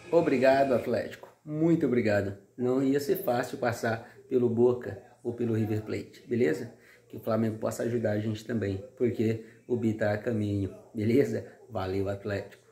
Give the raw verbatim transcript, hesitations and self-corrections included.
Obrigado, Atlético. Muito obrigado. Não ia ser fácil passar pelo Boca ou pelo River Plate, beleza? Que o Flamengo possa ajudar a gente também, porque o Bi tá a caminho, beleza? Valeu, Atlético.